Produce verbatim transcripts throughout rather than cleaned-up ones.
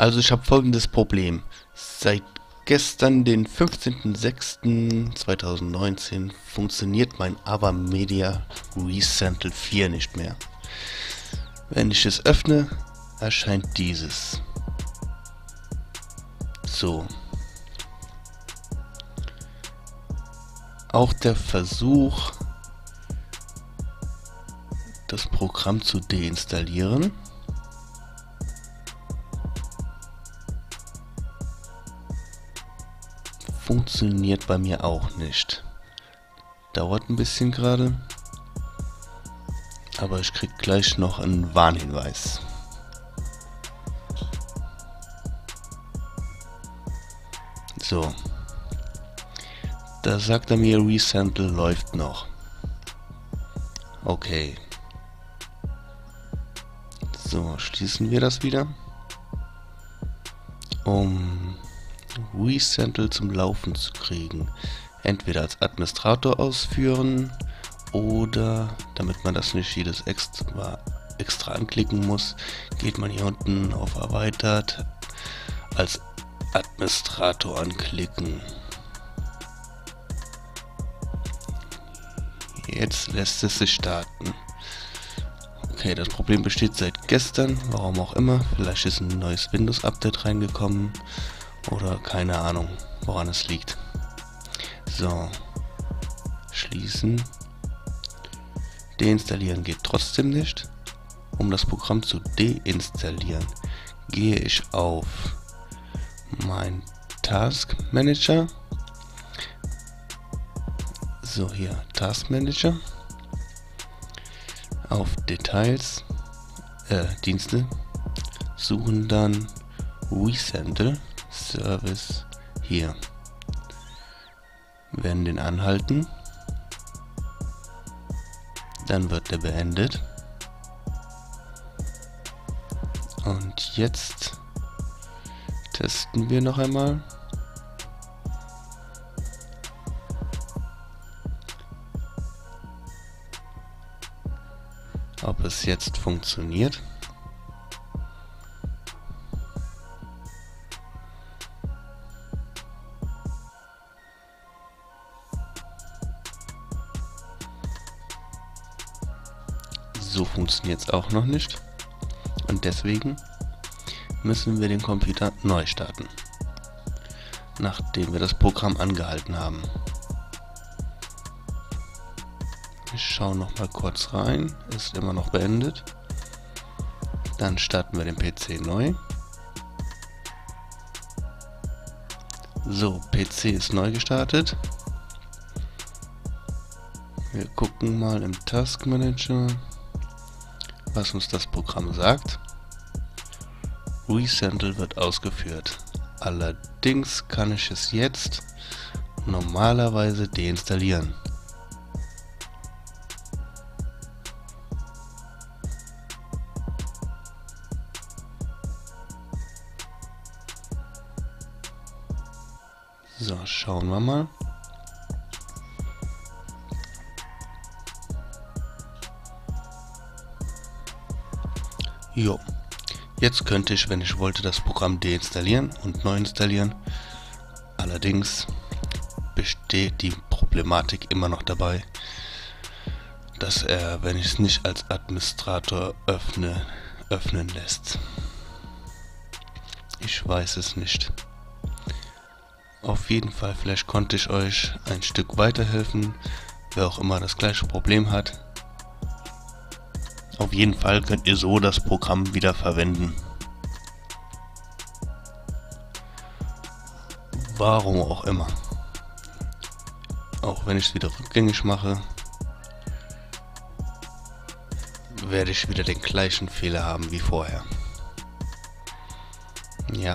Also ich habe folgendes Problem. Seit gestern, den fünfzehnten sechsten zweitausendneunzehn, funktioniert mein AVerMedia ReSentle vier nicht mehr. Wenn ich es öffne, erscheint dieses. So. Auch der Versuch, das Programm zu deinstallieren, funktioniert bei mir auch nicht. Dauert ein bisschen gerade, aber ich krieg gleich noch einen Warnhinweis. So, da sagt er mir, ReSentle läuft noch. Okay. So, schließen wir das wieder. Um ReSentle zum Laufen zu kriegen, entweder als Administrator ausführen oder, damit man das nicht jedes extra, extra anklicken muss, geht man hier unten auf Erweitert, als Administrator anklicken. Jetzt lässt es sich starten. Okay, das Problem besteht seit gestern, warum auch immer. Vielleicht ist ein neues Windows-Update reingekommen oder keine Ahnung, woran es liegt. So, schließen. Deinstallieren geht trotzdem nicht. Um das Programm zu deinstallieren, gehe ich auf mein Task Manager. So, hier Task Manager. Auf Details, äh, Dienste, suchen dann ReSentle Service hier. Wir werden den anhalten. Dann wird der beendet. Und jetzt testen wir noch einmal. Ob es jetzt funktioniert. So funktioniert es auch noch nicht. Und deswegen müssen wir den Computer neu starten, nachdem wir das Programm angehalten haben. Ich schaue noch mal kurz rein, ist immer noch beendet. Dann starten wir den P C neu. So, P C ist neu gestartet. Wir gucken mal im Task Manager, was uns das Programm sagt. ReSentle wird ausgeführt. Allerdings kann ich es jetzt normalerweise deinstallieren. So, schauen wir mal. Jo, jetzt könnte ich, wenn ich wollte, das Programm deinstallieren und neu installieren. Allerdings besteht die Problematik immer noch dabei, dass er, wenn ich es nicht als Administrator öffne, öffnen lässt. Ich weiß es nicht. Auf jeden Fall, vielleicht konnte ich euch ein Stück weiterhelfen, wer auch immer das gleiche Problem hat. Auf jeden Fall könnt ihr so das Programm wieder verwenden. Warum auch immer. Auch wenn ich es wieder rückgängig mache, werde ich wieder den gleichen Fehler haben wie vorher. Ja.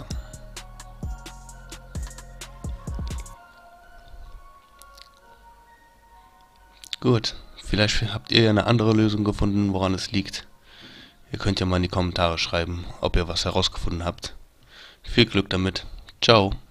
Gut, vielleicht habt ihr ja eine andere Lösung gefunden, woran es liegt. Ihr könnt ja mal in die Kommentare schreiben, ob ihr was herausgefunden habt. Viel Glück damit. Ciao.